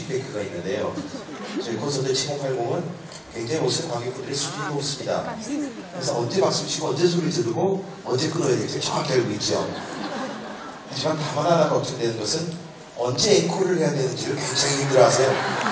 피드백이 있는데요. 저희 콘서트 7080은 굉장히 오시는 관객분들의 수준이 높습니다. 그래서 언제 박수 치고 언제 소리 지르고 언제 끊어야 될지 정확히 알고 있죠. 하지만 다만 하나 걱정되는 것은 언제 앵콜을 해야 되는지를 굉장히 힘들어하세요.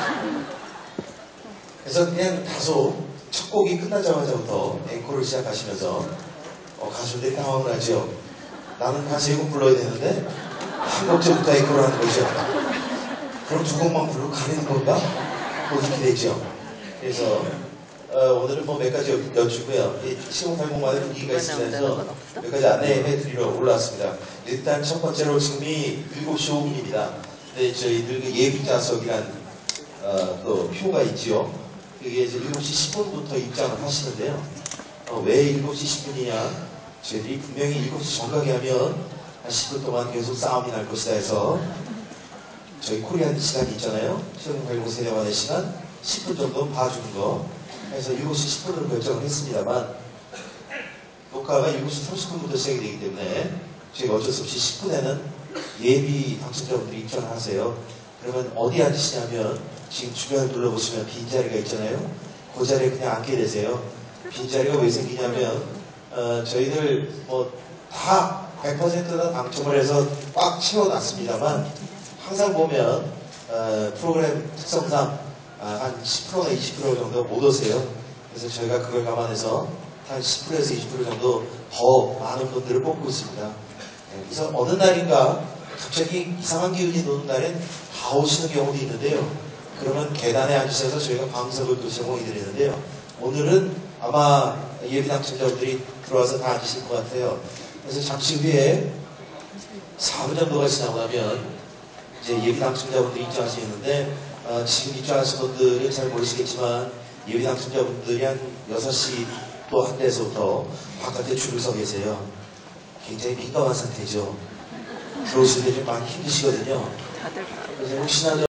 그래서 그냥 다소 첫 곡이 끝나자마자부터 앵콜을 시작하시면서 가수들이 당황을 하죠. 나는 한 3곡 불러야 되는데 한 곡 전부터 앵콜을 하는 거죠. 그럼 2곡만 부르고 가는 건가? 뭐 이렇게 되죠. 그래서 오늘은 뭐 몇 가지 여쭈고요. 7080만의 분위기가 있으면서 몇 가지 안내해드리러 올라왔습니다. 일단 첫 번째로 지금이 7시 5분입니다. 근데 저희들 그 예비자석이란 또 표가 있지요. 그게 이제 7시 10분부터 입장을 하시는데요. 왜 7시 10분이냐? 저희들이 분명히 7시 정각에 하면 한 10분 동안 계속 싸움이 날 것이다 해서 저희 코리안 시간이 있잖아요. 7080 세대만의 시간 10분 정도 봐주는 거 해서 7시 10분으로 결정을 했습니다만 녹화가 7시 30분부터 시작이 되기 때문에 저희가 어쩔 수 없이 10분에는 예비 당첨자분들이 입장을 하세요. 그러면 어디 앉으시냐면 지금 주변을 둘러보시면 빈자리가 있잖아요. 그 자리에 그냥 앉게 되세요. 빈자리가 왜 생기냐면 저희들 뭐 다 100%다 당첨을 해서 꽉 채워놨습니다만 항상 보면 프로그램 특성상 한 10%나 20% 정도 못 오세요. 그래서 저희가 그걸 감안해서 한 10%에서 20% 정도 더 많은 분들을 뽑고 있습니다. 그래서 어느 날인가 갑자기 이상한 기운이 도는 날엔 다 오시는 경우도 있는데요. 그러면 계단에 앉으셔서 저희가 방석을 또 제공해 드리는데요. 오늘은 아마 예비 당첨자분들이 들어와서 다 앉으실 것 같아요. 그래서 잠시 후에 4분 정도가 지나고 나면 이제 예비 당첨자분들이 입장하시는데 지금 입장하신 분들은 잘 모르시겠지만 예비 당첨자분들이 한 6시 또 한 대에서부터 바깥에 줄을 서 계세요. 굉장히 민감한 상태죠. 들어오실 때 좀 많이 힘드시거든요. 그래서 혹시나